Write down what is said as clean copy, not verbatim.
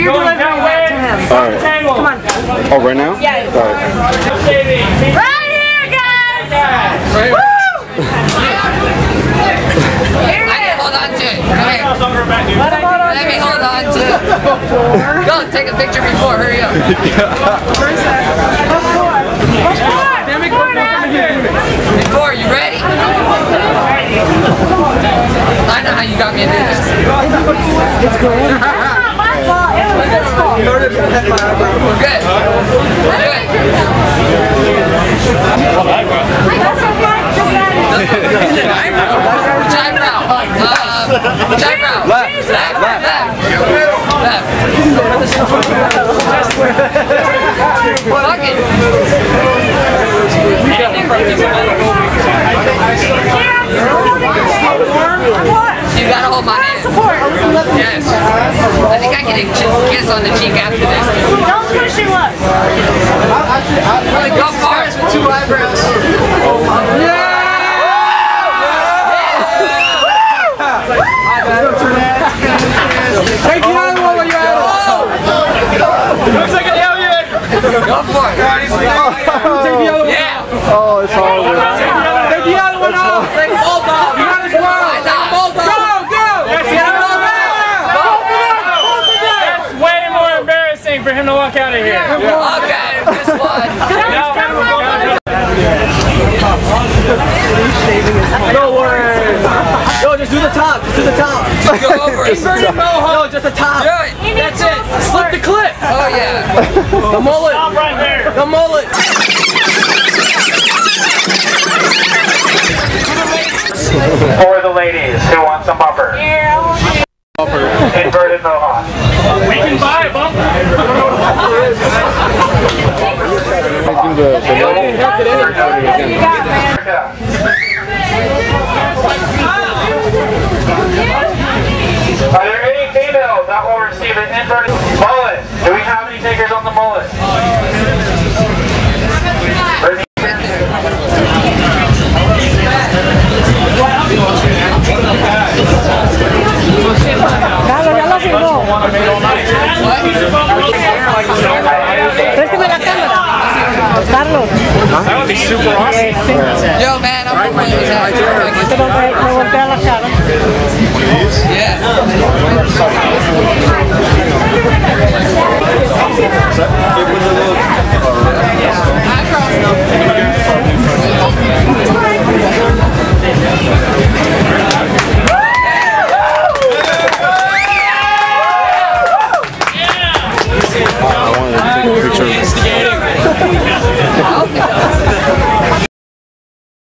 you're delivering that to him. All right. Come on. Oh, right now? Yeah. All right. Right here, guys! Woo! Here it is. Hold on to it. Let me hold on to it. Go, take a picture before. Hurry up. Before, you ready? I know how you got me into this. It's good. That's not my fault. It was his fault. Good. Good. That's okay. Which eyebrow? Which eyebrow? Left. Fuck it. You gotta hold my hand. Yes. I think I can kiss on the cheek after this. Don't push your luck. Go far. Two eyebrows. Take the other one when you're at it. Looks like an alien. Go for it. Take the other one. Yeah. Oh, it's horrible. Take the other one off. Both off. You got as well. Both off. Go. That's way more embarrassing for him to walk out of here. Okay, this one. No way. No, just do the top. Just do the top. Go over it. No, just the top. Do it. That's it. Slip the clip. Oh, yeah. The mullet. Stop right there. The mullet. For the ladies who want some bumper. Inverted mohawk. We can buy a bumper. Are there any females that will receive an inverted mullet? Do we have any takers on the mullet? Préstame la cámara. Carlos. That would be super awesome. Yo, man, I'm over those hats. Me voltea la cara. I wanted to take a picture.